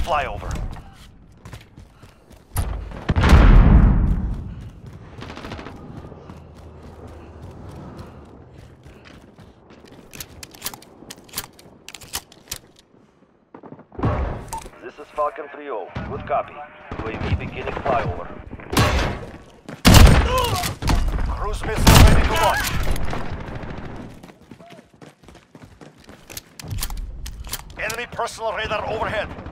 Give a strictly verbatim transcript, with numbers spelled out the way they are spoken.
flyover. This is Falcon three oh. Good copy. U A V beginning flyover. Cruise missile ready to launch. Enemy personal radar overhead.